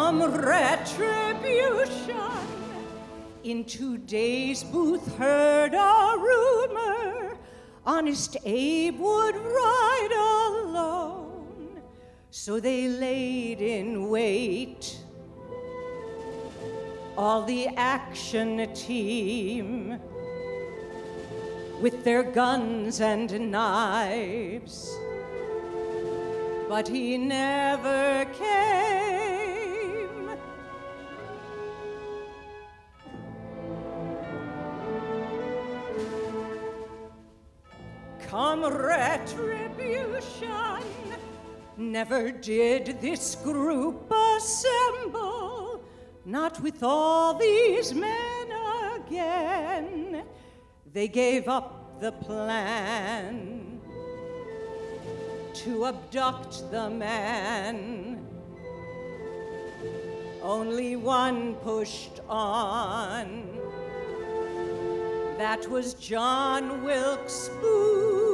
Come retribution. In today's booth heard a rumor, honest Abe would ride alone. So they laid in wait, all the action team, with their guns and knives. But he never came. Come retribution, never did this group assemble, not with all these men again. They gave up the plan to abduct the man. Only one pushed on. That was John Wilkes Booth.